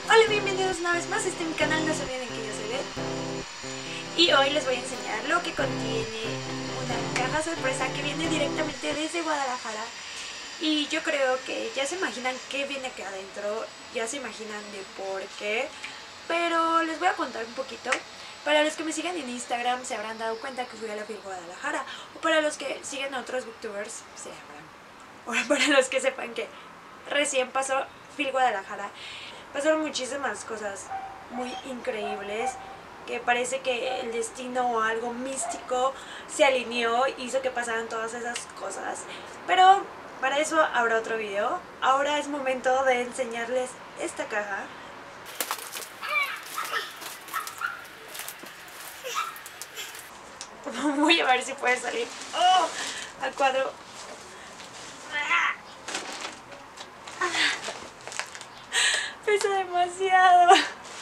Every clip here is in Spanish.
Hola, bienvenidos una vez más a mi canal, no se olviden que yo soy Beth. Y hoy les voy a enseñar lo que contiene una caja sorpresa que viene directamente desde Guadalajara. Y yo creo que ya se imaginan qué viene aquí adentro, ya se imaginan de por qué, pero les voy a contar un poquito. Para los que me siguen en Instagram se habrán dado cuenta que fui a la FIL Guadalajara, o para los que siguen a otros booktubers se habrán. Ahora, para los que sepan que recién pasó FIL Guadalajara, pasaron muchísimas cosas muy increíbles, que parece que el destino o algo místico se alineó y hizo que pasaran todas esas cosas. Pero para eso habrá otro video. Ahora es momento de enseñarles esta caja. Voy a ver si puede salir al cuadro. Pesa demasiado.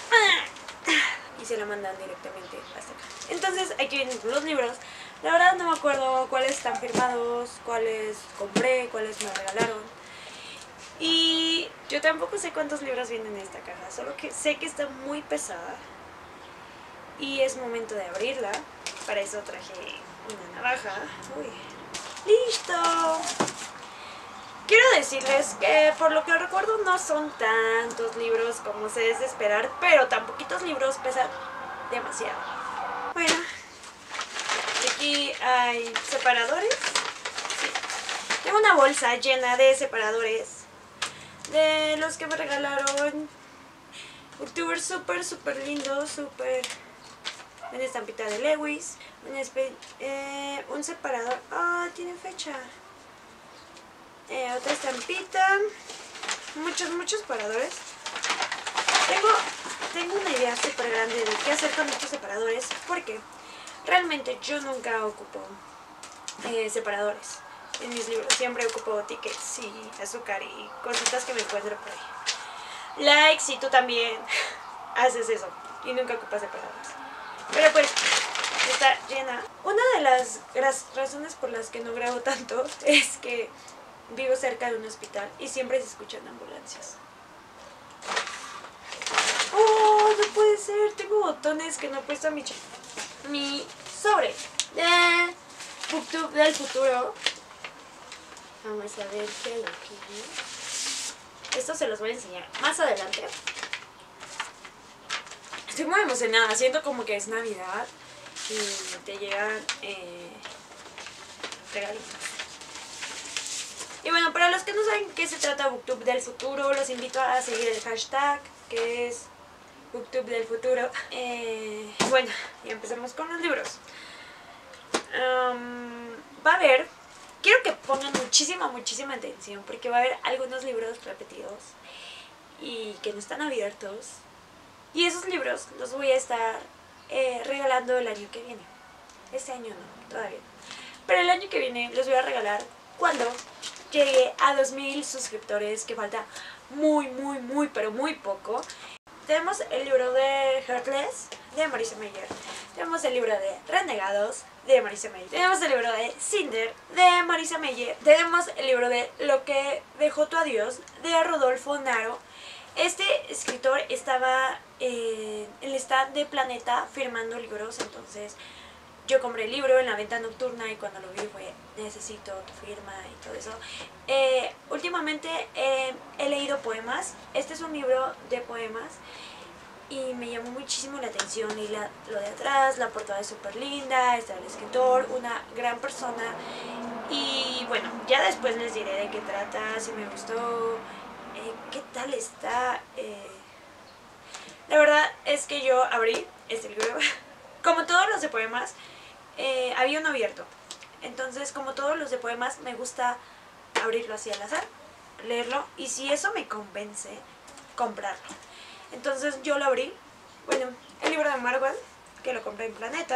Y se la mandan directamente hasta acá. Entonces aquí vienen los libros. La verdad no me acuerdo cuáles están firmados, cuáles compré, cuáles me regalaron. Y yo tampoco sé cuántos libros vienen en esta caja, solo que sé que está muy pesada. Y es momento de abrirla. Para eso traje una navaja. Uy. ¡Listo! Quiero decirles que por lo que recuerdo no son tantos libros como se es de esperar, pero tan poquitos libros pesan demasiado. Bueno, aquí hay separadores. Sí. Tengo una bolsa llena de separadores de los que me regalaron booktubers súper lindos, súper... Una estampita de Lewis, un separador, tiene fecha, otra estampita, muchos separadores. Tengo una idea súper grande de qué hacer con estos separadores, porque realmente yo nunca ocupo separadores en mis libros. Siempre ocupo tickets y azúcar y cositas que me encuentro por ahí. Like si tú también haces eso y nunca ocupas separadores. Pero pues está llena. Una de las razones por las que no grabo tanto es que vivo cerca de un hospital y siempre se escuchan ambulancias. ¡Oh, no puede ser! Tengo botones que no he puesto a mi sobre de BookTube del futuro. Vamos a ver qué lo que... Esto se los voy a enseñar más adelante. Estoy muy emocionada, siento como que es Navidad y te llegan regalitos. Y bueno, para los que no saben qué se trata BookTube del futuro, los invito a seguir el hashtag que es BookTube del futuro. Bueno, y empecemos con los libros. Va a haber, quiero que pongan muchísima atención porque va a haber algunos libros repetidos y que no están abiertos. Y esos libros los voy a estar regalando el año que viene. Este año no, todavía no. Pero el año que viene los voy a regalar cuando llegue a 2000 suscriptores, que falta pero muy poco. Tenemos el libro de Heartless, de Marisa Meyer. Tenemos el libro de Renegados, de Marisa Meyer. Tenemos el libro de Cinder, de Marisa Meyer. Tenemos el libro de Lo que dejó tu adiós, de Rodolfo Naro. Este escritor estaba en el stand de Planeta firmando libros, entonces yo compré el libro en la venta nocturna y cuando lo vi fue, necesito tu firma y todo eso. Últimamente he leído poemas. Este es un libro de poemas y me llamó muchísimo la atención. Y lo de atrás, la portada es súper linda, está el escritor, una gran persona. Y bueno, ya después les diré de qué trata, si me gustó, qué tal está. La verdad es que yo abrí este libro, como todos los de poemas, había uno abierto. Entonces, como todos los de poemas, me gusta abrirlo así al azar, leerlo, y si eso me convence, comprarlo. Entonces yo lo abrí. Bueno, el libro de Marvel, que lo compré en Planeta.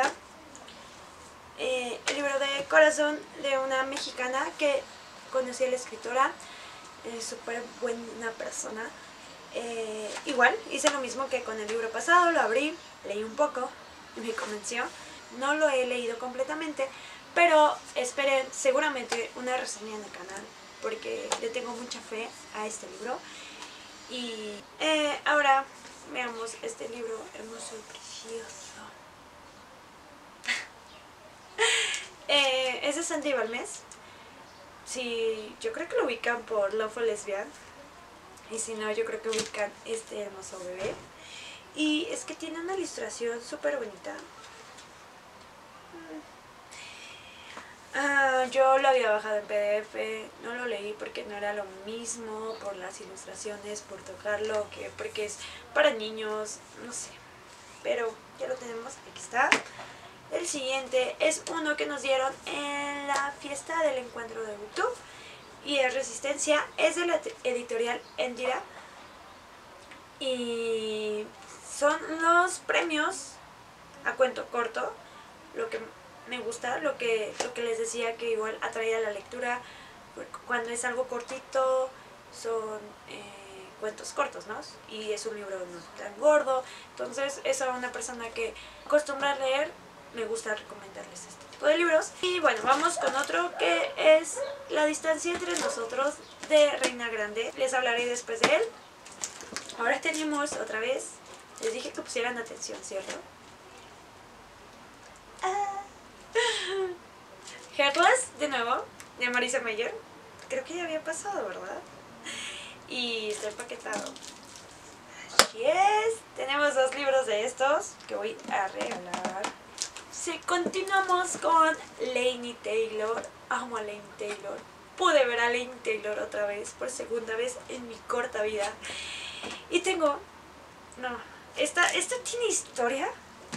El libro de Corazón, de una mexicana que conocí a la escritora. Súper buena persona. Igual, hice lo mismo que con el libro pasado, lo abrí, leí un poco y me convenció. No lo he leído completamente, pero esperen seguramente una reseña en el canal porque le tengo mucha fe a este libro. Y ahora veamos este libro hermoso y precioso. Es de Sandy Balmes. Sí, yo creo que lo ubican por Love Lesbian. Y si no, yo creo que ubican este hermoso bebé. Y es que tiene una ilustración súper bonita. Yo lo había bajado en PDF, no lo leí porque no era lo mismo, por las ilustraciones, por tocarlo, porque es para niños, no sé. Pero ya lo tenemos, aquí está. El siguiente es uno que nos dieron en la fiesta del encuentro de YouTube y es Resistencia, es de la editorial Endira y son los premios a cuento corto. Lo que me gusta, lo que les decía, que igual atrae a la lectura cuando es algo cortito, son cuentos cortos, ¿no? Y es un libro no tan gordo, entonces es a una persona que acostumbra a leer, me gusta recomendarles este tipo de libros. Y bueno, vamos con otro que es La distancia entre nosotros, de Reina Grande. Les hablaré después de él. Ahora tenemos otra vez, les dije que pusieran atención, ¿cierto? Heartless, de nuevo, de Marisa Meyer. Creo que ya había pasado, ¿verdad? Y está empaquetado. Así es. Tenemos 2 libros de estos que voy a regalar. Sí, continuamos con Laini Taylor. Amo a Laini Taylor. Pude ver a Laini Taylor otra vez, por segunda vez en mi corta vida. Y tengo... No, esta tiene historia.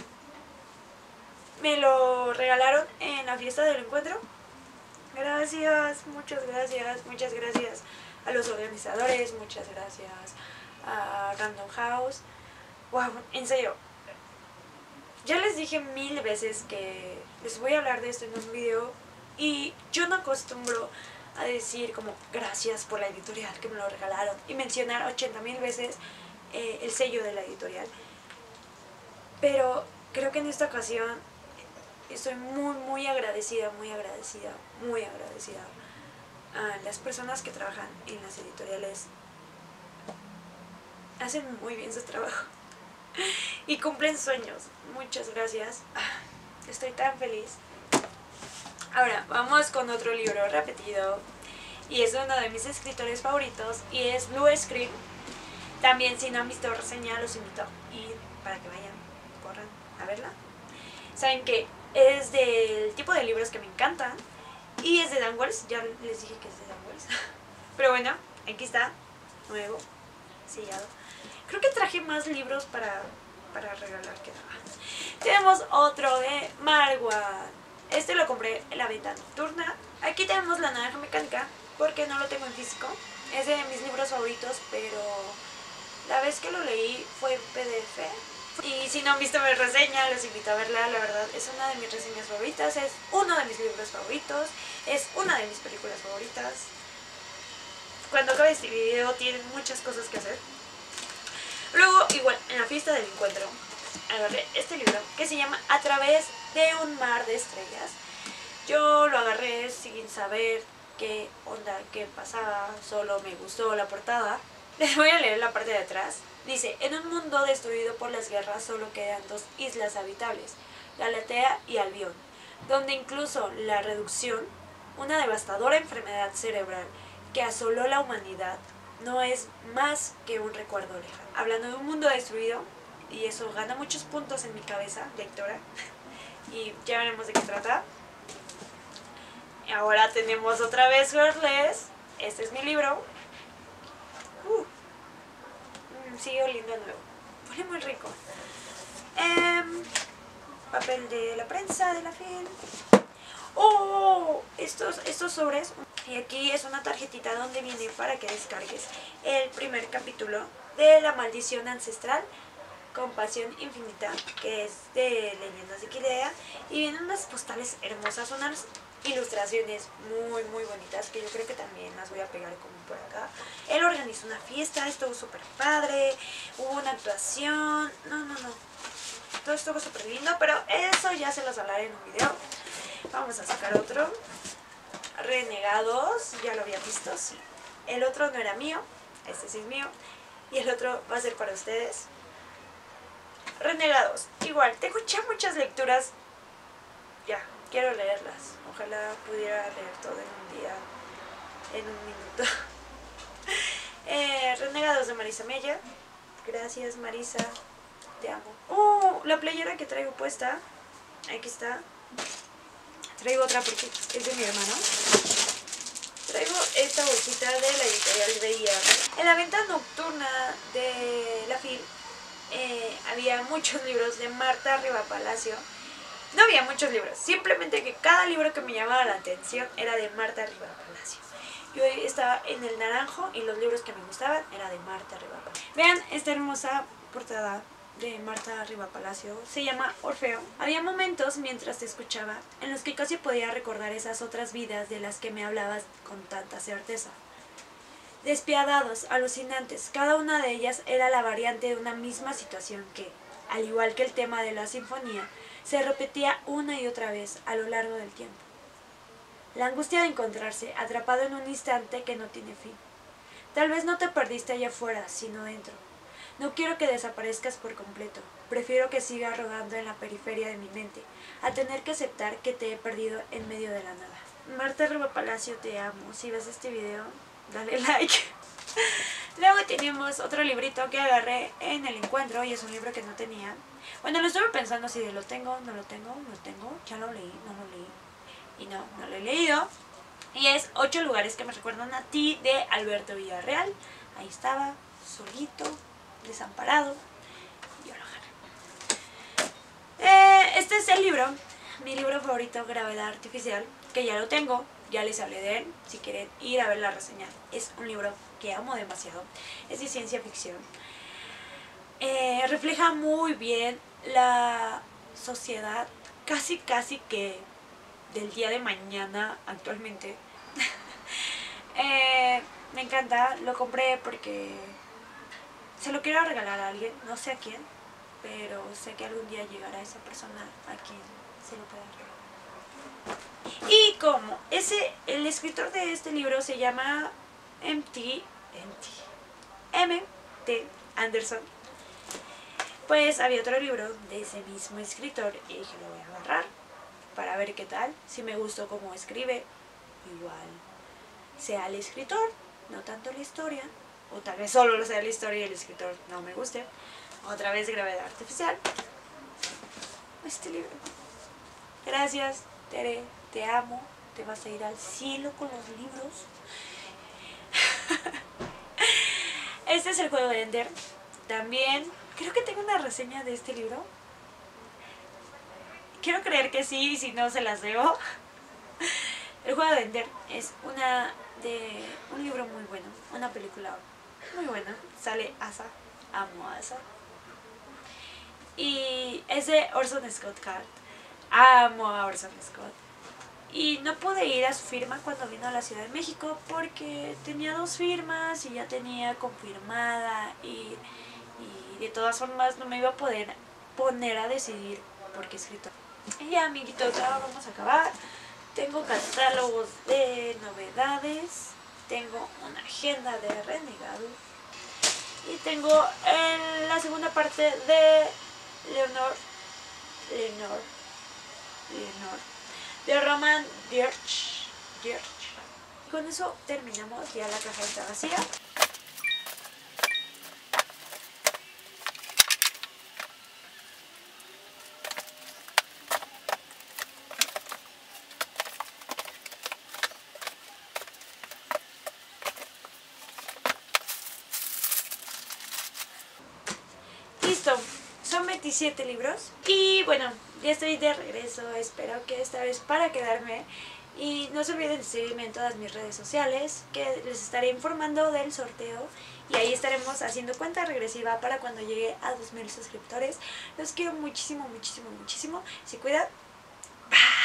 Me lo regalaron en la fiesta del encuentro. Gracias, muchas gracias a los organizadores, muchas gracias a Random House. Wow, en serio, ya les dije 1000 veces que les voy a hablar de esto en un video y yo no acostumbro a decir como gracias por la editorial que me lo regalaron y mencionar 80,000 veces el sello de la editorial, pero creo que en esta ocasión estoy muy agradecida a las personas que trabajan en las editoriales. Hacen muy bien su trabajo y cumplen sueños. Muchas gracias. Estoy tan feliz. Ahora vamos con otro libro repetido y es uno de mis escritores favoritos y es Blue Scream. También, si no han visto reseña, los invito a ir para que vayan, corran a verla. Saben que es del tipo de libros que me encantan y es de Dan Wells. Ya les dije que es de Dan Wells. Pero bueno, aquí está, nuevo, sellado. Creo que traje más libros para regalar que nada. Tenemos otro de Marwan. Este lo compré en la venta nocturna. Aquí tenemos La Naranja Mecánica, porque no lo tengo en físico. Es de mis libros favoritos, pero la vez que lo leí fue en PDF. Y si no han visto mi reseña, los invito a verla. La verdad, es una de mis reseñas favoritas, es uno de mis libros favoritos, es una de mis películas favoritas. Cuando acabe este video tienen muchas cosas que hacer. Luego, igual, en la fiesta del encuentro, agarré este libro que se llama A través de un mar de estrellas. Yo lo agarré sin saber qué onda, qué pasaba, solo me gustó la portada. Les voy a leer la parte de atrás. Dice: en un mundo destruido por las guerras solo quedan 2 islas habitables, Galatea y Albión, donde incluso la reducción, una devastadora enfermedad cerebral que asoló la humanidad, no es más que un recuerdo lejano. Hablando de un mundo destruido, y eso gana muchos puntos en mi cabeza, lectora, y ya veremos de qué trata. Ahora tenemos otra vez Heartless. Este es mi libro. Sigue oliendo a nuevo. Huele muy rico. Papel de la prensa, de la film. ¡Oh! Estos sobres. Y aquí es una tarjetita donde viene para que descargues el primer capítulo de La Maldición Ancestral, Compasión Infinita, que es de Leyendas de Quilea. Y vienen unas postales hermosas, unas ilustraciones muy bonitas que yo creo que también las voy a pegar como por acá. Él organizó una fiesta, estuvo súper padre, hubo una actuación, no, todo estuvo súper lindo, pero eso ya se los hablaré en un video. Vamos a sacar otro, Renegados, ya lo había visto, sí. El otro no era mío, este sí es mío, y el otro va a ser para ustedes. Renegados. Igual, tengo ya muchas lecturas. Ya, quiero leerlas. Ojalá pudiera leer todo en un día, en un minuto. Renegados de Marisa Mella. Gracias, Marisa. Te amo. La playera que traigo puesta. Aquí está. Traigo otra porque es de mi hermano. Traigo esta bolsita de la editorial Veía. En la venta nocturna de la FIL había muchos libros de Marta Rivapalacio. No había muchos libros, simplemente que cada libro que me llamaba la atención era de Marta Rivapalacio. Yo estaba en el naranjo y los libros que me gustaban era de Marta Rivapalacio. Vean esta hermosa portada de Marta Rivapalacio, se llama Orfeo. Había momentos mientras te escuchaba en los que casi podía recordar esas otras vidas de las que me hablabas con tanta certeza. Despiadados, alucinantes, cada una de ellas era la variante de una misma situación que, al igual que el tema de la sinfonía, se repetía una y otra vez a lo largo del tiempo. La angustia de encontrarse atrapado en un instante que no tiene fin. Tal vez no te perdiste allá afuera, sino dentro. No quiero que desaparezcas por completo. Prefiero que sigas rodando en la periferia de mi mente, a tener que aceptar que te he perdido en medio de la nada. Marta Rivapalacio, te amo. Si ves este video, dale like. Luego tenemos otro librito que agarré en el encuentro y es un libro que no tenía. Bueno, lo estuve pensando si de lo tengo, no lo tengo, lo tengo, ya lo leí, no lo leí. Y no lo he leído. Y es 8 lugares que me recuerdan a ti, de Alberto Villarreal. Ahí estaba, solito, desamparado. Yo lo agarré. Este es el libro, mi libro favorito, Gravedad Artificial, que ya lo tengo, ya les hablé de él, si quieren ir a ver la reseña. Es un libro que amo demasiado, es de ciencia ficción. Refleja muy bien la sociedad, casi que del día de mañana actualmente. Me encanta, lo compré porque se lo quiero regalar a alguien, no sé a quién, pero sé que algún día llegará esa persona a quien se lo pueda regalar. Y como el escritor de este libro se llama M.T. Anderson, pues había otro libro de ese mismo escritor y dije, lo voy a agarrar para ver qué tal, si me gustó cómo escribe, igual sea el escritor, no tanto la historia, o tal vez solo sea la historia y el escritor no me guste. Otra vez Gravedad Artificial. Este libro. Gracias, Tere, te amo, te vas a ir al cielo con los libros. Este es El juego de Ender. También creo que tengo una reseña de este libro. Quiero creer que sí, y si no se las debo. El juego de Ender es un libro muy bueno, una película muy buena. Sale Asa, amo a Asa. Y es de Orson Scott Card. Amo a Orson Scott. Y no pude ir a su firma cuando vino a la Ciudad de México porque tenía 2 firmas y ya tenía confirmada y de todas formas no me iba a poder poner a decidir por qué escritor. Y ya, amiguitos, ya vamos a acabar. Tengo catálogos de novedades, tengo una agenda de Renegado y tengo la segunda parte de Leonor de Roman Dierch. Con eso terminamos, ya la caja está vacía. Listo, son 27 libros y bueno, ya estoy de regreso, espero que esta vez para quedarme. Y no se olviden de seguirme en todas mis redes sociales, que les estaré informando del sorteo y ahí estaremos haciendo cuenta regresiva para cuando llegue a 2000 suscriptores. Los quiero muchísimo, muchísimo, muchísimo. Se cuidan. Bye.